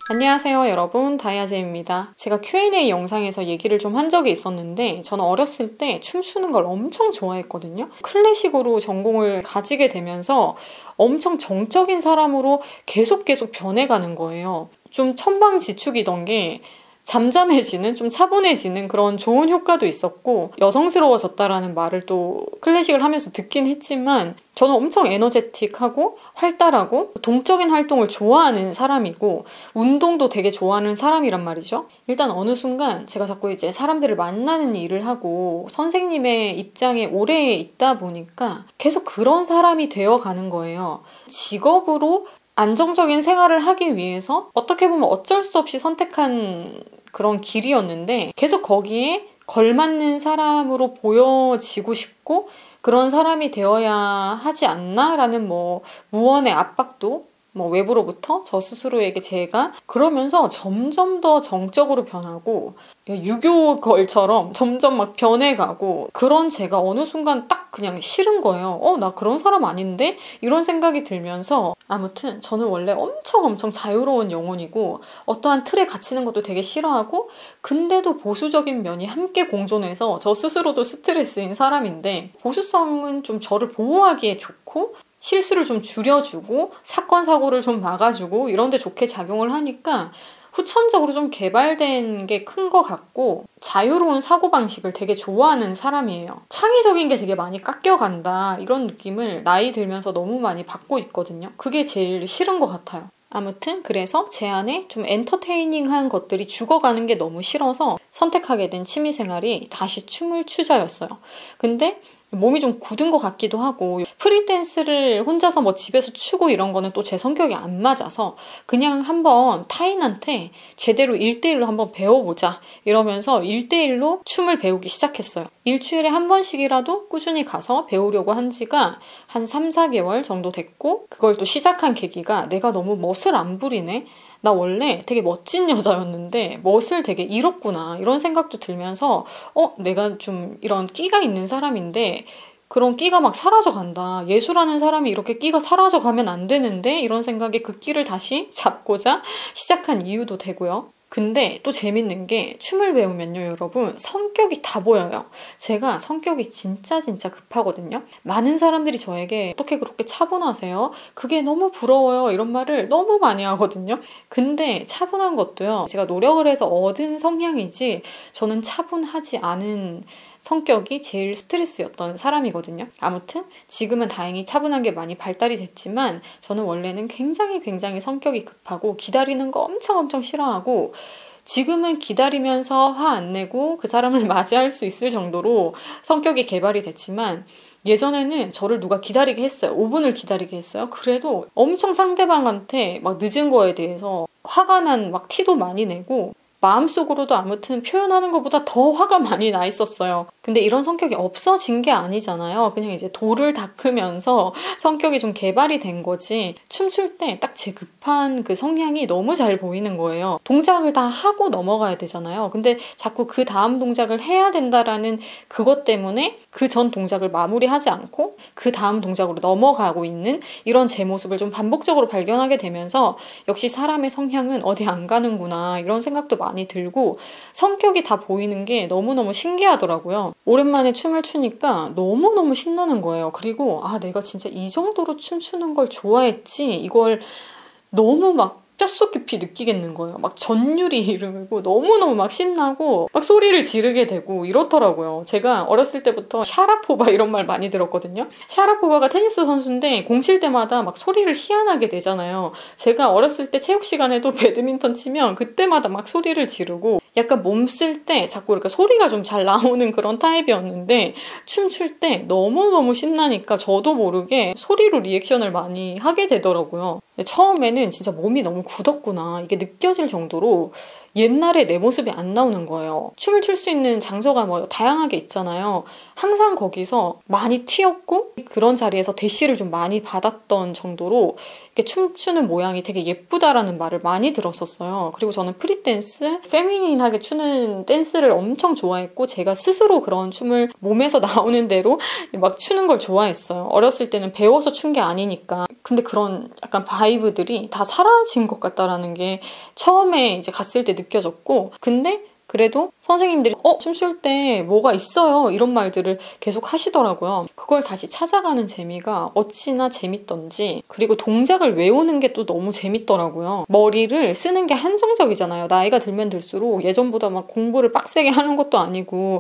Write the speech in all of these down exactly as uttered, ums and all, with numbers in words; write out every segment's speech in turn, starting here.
안녕하세요 여러분, 다이아제입니다. 제가 큐 앤 에이 영상에서 얘기를 좀 한 적이 있었는데 저는 어렸을 때 춤추는 걸 엄청 좋아했거든요. 클래식으로 전공을 가지게 되면서 엄청 정적인 사람으로 계속 계속 변해가는 거예요. 좀 천방지축이던 게 잠잠해지는, 좀 차분해지는 그런 좋은 효과도 있었고, 여성스러워졌다라는 말을 또 클래식을 하면서 듣긴 했지만 저는 엄청 에너제틱하고 활달하고 동적인 활동을 좋아하는 사람이고 운동도 되게 좋아하는 사람이란 말이죠. 일단 어느 순간 제가 자꾸 이제 사람들을 만나는 일을 하고 선생님의 입장에 오래 있다 보니까 계속 그런 사람이 되어가는 거예요. 직업으로 안정적인 생활을 하기 위해서 어떻게 보면 어쩔 수 없이 선택한 그런 길이었는데, 계속 거기에 걸맞는 사람으로 보여지고 싶고 그런 사람이 되어야 하지 않나라는 뭐 무언의 압박도 뭐 외부로부터 저 스스로에게 제가 그러면서 점점 더 정적으로 변하고 유교걸처럼 점점 막 변해가고, 그런 제가 어느 순간 딱 그냥 싫은 거예요. 어, 나 그런 사람 아닌데? 이런 생각이 들면서, 아무튼 저는 원래 엄청 엄청 자유로운 영혼이고 어떠한 틀에 갇히는 것도 되게 싫어하고, 근데도 보수적인 면이 함께 공존해서 저 스스로도 스트레스인 사람인데, 보수성은 좀 저를 보호하기에 좋고 실수를 좀 줄여주고 사건 사고를 좀 막아주고 이런 데 좋게 작용을 하니까 후천적으로 좀 개발된 게 큰 것 같고, 자유로운 사고방식을 되게 좋아하는 사람이에요. 창의적인 게 되게 많이 깎여간다 이런 느낌을 나이 들면서 너무 많이 받고 있거든요. 그게 제일 싫은 것 같아요. 아무튼 그래서 제 안에 좀 엔터테이닝한 것들이 죽어가는 게 너무 싫어서 선택하게 된 취미생활이 다시 춤을 추자였어요. 근데 몸이 좀 굳은 것 같기도 하고, 프리댄스를 혼자서 뭐 집에서 추고 이런 거는 또 제 성격이 안 맞아서 그냥 한번 타인한테 제대로 일 대일로 한번 배워보자 이러면서 일 대일로 춤을 배우기 시작했어요. 일주일에 한 번씩이라도 꾸준히 가서 배우려고 한 지가 한 삼, 사 개월 정도 됐고, 그걸 또 시작한 계기가 내가 너무 멋을 안 부리네? 나 원래 되게 멋진 여자였는데 멋을 되게 잃었구나 이런 생각도 들면서, 어 내가 좀 이런 끼가 있는 사람인데 그런 끼가 막 사라져 간다, 예술하는 사람이 이렇게 끼가 사라져 가면 안 되는데, 이런 생각에 그 끼를 다시 잡고자 시작한 이유도 되고요. 근데 또 재밌는 게 춤을 배우면요 여러분, 성격이 다 보여요. 제가 성격이 진짜 진짜 급하거든요. 많은 사람들이 저에게 어떻게 그렇게 차분하세요? 그게 너무 부러워요 이런 말을 너무 많이 하거든요. 근데 차분한 것도요, 제가 노력을 해서 얻은 성향이지 저는 차분하지 않은 성격이 제일 스트레스였던 사람이거든요. 아무튼 지금은 다행히 차분한 게 많이 발달이 됐지만 저는 원래는 굉장히 굉장히 성격이 급하고 기다리는 거 엄청 엄청 싫어하고, 지금은 기다리면서 화 안 내고 그 사람을 맞이할 수 있을 정도로 성격이 개발이 됐지만, 예전에는 저를 누가 기다리게 했어요. 오 분을 기다리게 했어요. 그래도 엄청 상대방한테 막 늦은 거에 대해서 화가 난 막 티도 많이 내고 마음속으로도 아무튼 표현하는 것보다 더 화가 많이 나 있었어요. 근데 이런 성격이 없어진 게 아니잖아요. 그냥 이제 돌을 닦으면서 성격이 좀 개발이 된 거지. 춤출 때 딱 제 급한 그 성향이 너무 잘 보이는 거예요. 동작을 다 하고 넘어가야 되잖아요. 근데 자꾸 그 다음 동작을 해야 된다라는 그것 때문에 그 전 동작을 마무리하지 않고 그 다음 동작으로 넘어가고 있는 이런 제 모습을 좀 반복적으로 발견하게 되면서, 역시 사람의 성향은 어디 안 가는구나 이런 생각도 많이 들고, 성격이 다 보이는 게 너무너무 신기하더라고요. 오랜만에 춤을 추니까 너무너무 신나는 거예요. 그리고 아, 내가 진짜 이 정도로 춤추는 걸 좋아했지, 이걸 너무 막 뼛속 깊이 느끼겠는 거예요. 막 전율이 이르고 너무너무 막 신나고 막 소리를 지르게 되고 이렇더라고요. 제가 어렸을 때부터 샤라포바 이런 말 많이 들었거든요. 샤라포바가 테니스 선수인데 공 칠 때마다 막 소리를 희한하게 내잖아요. 제가 어렸을 때 체육 시간에도 배드민턴 치면 그때마다 막 소리를 지르고, 약간 몸 쓸 때 자꾸 이렇게 소리가 좀 잘 나오는 그런 타입이었는데, 춤출 때 너무너무 신나니까 저도 모르게 소리로 리액션을 많이 하게 되더라고요. 처음에는 진짜 몸이 너무 굳었구나 이게 느껴질 정도로 옛날에 내 모습이 안 나오는 거예요. 춤을 출 수 있는 장소가 뭐 다양하게 있잖아요. 항상 거기서 많이 튀었고 그런 자리에서 대시를 좀 많이 받았던 정도로 이렇게 춤추는 모양이 되게 예쁘다라는 말을 많이 들었었어요. 그리고 저는 프리댄스, 페미닌하게 추는 댄스를 엄청 좋아했고 제가 스스로 그런 춤을 몸에서 나오는 대로 막 추는 걸 좋아했어요. 어렸을 때는 배워서 춘 게 아니니까. 근데 그런 약간 바이브들이 다 사라진 것 같다라는 게 처음에 이제 갔을 때 느껴졌고, 근데 그래도 선생님들이 어? 춤출 때 뭐가 있어요 이런 말들을 계속 하시더라고요. 그걸 다시 찾아가는 재미가 어찌나 재밌던지, 그리고 동작을 외우는 게 또 너무 재밌더라고요. 머리를 쓰는 게 한정적이잖아요. 나이가 들면 들수록 예전보다 막 공부를 빡세게 하는 것도 아니고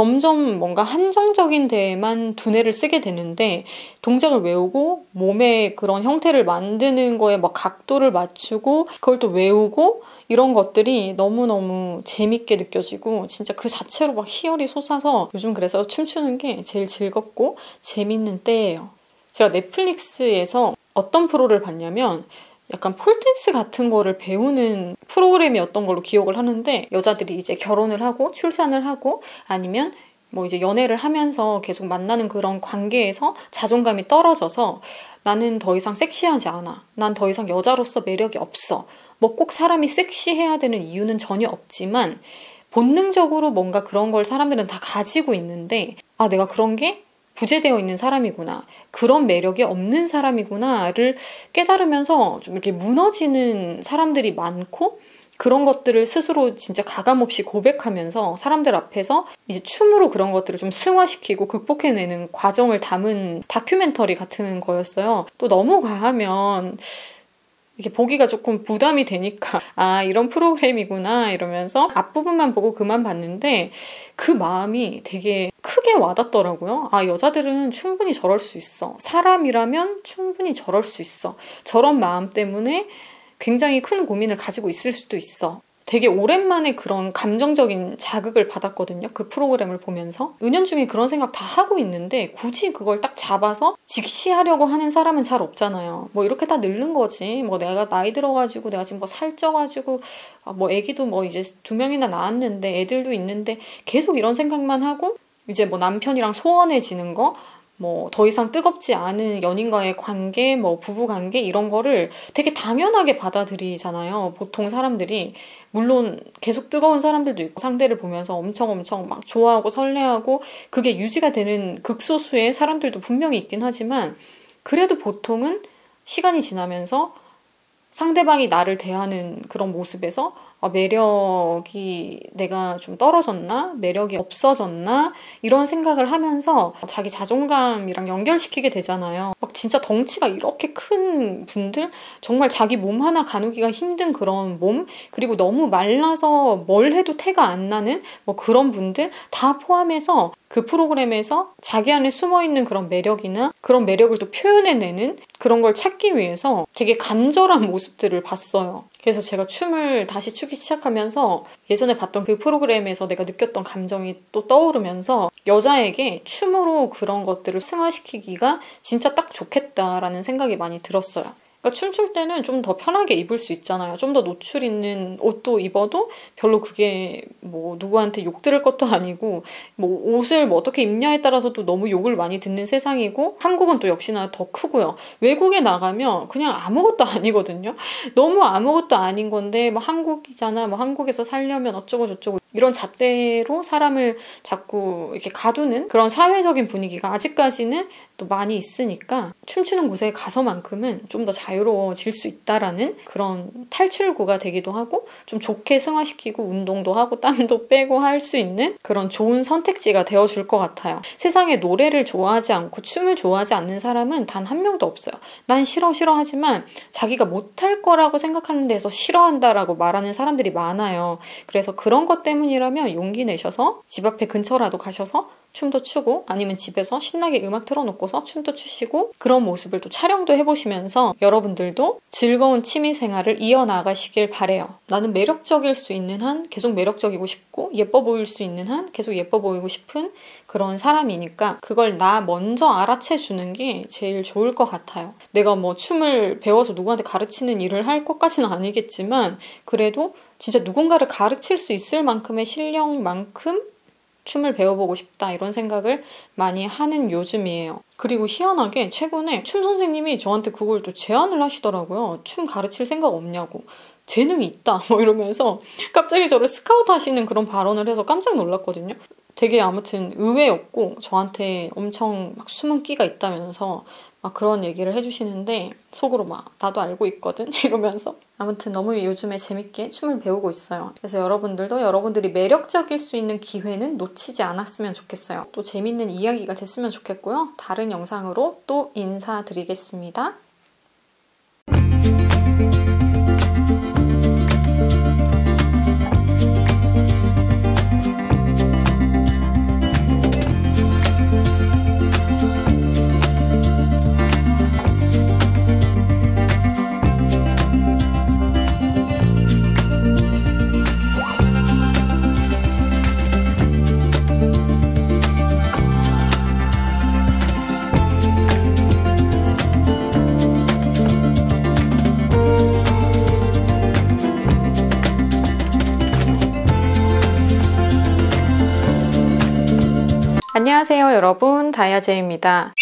점점 뭔가 한정적인 데에만 두뇌를 쓰게 되는데, 동작을 외우고 몸의 그런 형태를 만드는 거에 막 각도를 맞추고 그걸 또 외우고 이런 것들이 너무너무 재밌게 느껴지고 진짜 그 자체로 막 희열이 솟아서 요즘 그래서 춤추는 게 제일 즐겁고 재밌는 때예요. 제가 넷플릭스에서 어떤 프로를 봤냐면 약간 폴댄스 같은 거를 배우는 프로그램이었던 걸로 기억을 하는데, 여자들이 이제 결혼을 하고 출산을 하고 아니면 뭐 이제 연애를 하면서 계속 만나는 그런 관계에서 자존감이 떨어져서 나는 더 이상 섹시하지 않아. 난 더 이상 여자로서 매력이 없어. 뭐 꼭 사람이 섹시해야 되는 이유는 전혀 없지만 본능적으로 뭔가 그런 걸 사람들은 다 가지고 있는데, 아, 내가 그런 게 부재되어 있는 사람이구나. 그런 매력이 없는 사람이구나를 깨달으면서 좀 이렇게 무너지는 사람들이 많고, 그런 것들을 스스로 진짜 가감없이 고백하면서 사람들 앞에서 이제 춤으로 그런 것들을 좀 승화시키고 극복해내는 과정을 담은 다큐멘터리 같은 거였어요. 또 너무 과하면 이게 보기가 조금 부담이 되니까 아, 이런 프로그램이구나 이러면서 앞부분만 보고 그만 봤는데 그 마음이 되게 크게 와닿더라고요. 아, 여자들은 충분히 저럴 수 있어. 사람이라면 충분히 저럴 수 있어. 저런 마음 때문에 굉장히 큰 고민을 가지고 있을 수도 있어. 되게 오랜만에 그런 감정적인 자극을 받았거든요. 그 프로그램을 보면서. 은연중에 그런 생각 다 하고 있는데 굳이 그걸 딱 잡아서 직시하려고 하는 사람은 잘 없잖아요. 뭐 이렇게 다 늙는 거지. 뭐 내가 나이 들어가지고 내가 지금 뭐 살쪄가지고 뭐 애기도 뭐 이제 두 명이나 낳았는데 애들도 있는데 계속 이런 생각만 하고 이제 뭐 남편이랑 소원해지는 거, 뭐 더 이상 뜨겁지 않은 연인과의 관계, 뭐 부부 관계 이런 거를 되게 당연하게 받아들이잖아요. 보통 사람들이. 물론 계속 뜨거운 사람들도 있고 상대를 보면서 엄청 엄청 막 좋아하고 설레하고 그게 유지가 되는 극소수의 사람들도 분명히 있긴 하지만, 그래도 보통은 시간이 지나면서 상대방이 나를 대하는 그런 모습에서 아, 매력이 내가 좀 떨어졌나? 매력이 없어졌나? 이런 생각을 하면서 자기 자존감이랑 연결시키게 되잖아요. 막 진짜 덩치가 이렇게 큰 분들? 정말 자기 몸 하나 가누기가 힘든 그런 몸? 그리고 너무 말라서 뭘 해도 태가 안 나는 뭐 그런 분들? 다 포함해서 그 프로그램에서 자기 안에 숨어있는 그런 매력이나 그런 매력을 또 표현해내는 그런 걸 찾기 위해서 되게 간절한 모습들을 봤어요. 그래서 제가 춤을 다시 추기 시작하면서 예전에 봤던 그 프로그램에서 내가 느꼈던 감정이 또 떠오르면서 여자에게 춤으로 그런 것들을 승화시키기가 진짜 딱 좋겠다라는 생각이 많이 들었어요. 그러니까 춤출 때는 좀 더 편하게 입을 수 있잖아요. 좀 더 노출 있는 옷도 입어도 별로 그게 뭐 누구한테 욕 들을 것도 아니고, 뭐 옷을 뭐 어떻게 입냐에 따라서도 너무 욕을 많이 듣는 세상이고, 한국은 또 역시나 더 크고요. 외국에 나가면 그냥 아무것도 아니거든요. 너무 아무것도 아닌 건데 뭐 한국이잖아, 뭐 한국에서 살려면 어쩌고 저쩌고 이런 잣대로 사람을 자꾸 이렇게 가두는 그런 사회적인 분위기가 아직까지는 또 많이 있으니까 춤추는 곳에 가서만큼은 좀 더 자유로워질 수 있다라는 그런 탈출구가 되기도 하고, 좀 좋게 승화시키고 운동도 하고 땀도 빼고 할 수 있는 그런 좋은 선택지가 되어줄 것 같아요. 세상에 노래를 좋아하지 않고 춤을 좋아하지 않는 사람은 단 한 명도 없어요. 난 싫어 싫어 하지만 자기가 못할 거라고 생각하는 데서 싫어한다라고 말하는 사람들이 많아요. 그래서 그런 것 때문이라면 용기 내셔서 집 앞에 근처라도 가셔서 춤도 추고, 아니면 집에서 신나게 음악 틀어놓고서 춤도 추시고, 그런 모습을 또 촬영도 해보시면서 여러분들도 즐거운 취미생활을 이어나가시길 바래요. 나는 매력적일 수 있는 한 계속 매력적이고 싶고, 예뻐 보일 수 있는 한 계속 예뻐 보이고 싶은 그런 사람이니까 그걸 나 먼저 알아채주는 게 제일 좋을 것 같아요. 내가 뭐 춤을 배워서 누구한테 가르치는 일을 할 것까지는 아니겠지만 그래도 진짜 누군가를 가르칠 수 있을 만큼의 실력만큼 춤을 배워보고 싶다 이런 생각을 많이 하는 요즘이에요. 그리고 희한하게 최근에 춤 선생님이 저한테 그걸 또 제안을 하시더라고요. 춤 가르칠 생각 없냐고. 재능이 있다 뭐 이러면서 갑자기 저를 스카우트 하시는 그런 발언을 해서 깜짝 놀랐거든요. 되게 아무튼 의외였고 저한테 엄청 막 숨은 끼가 있다면서 막 그런 얘기를 해주시는데 속으로 막 나도 알고 있거든 이러면서 아무튼 너무 요즘에 재밌게 춤을 배우고 있어요. 그래서 여러분들도 여러분들이 매력적일 수 있는 기회는 놓치지 않았으면 좋겠어요. 또 재밌는 이야기가 됐으면 좋겠고요. 다른 영상으로 또 인사드리겠습니다. 안녕하세요 여러분, 다이아제입니다.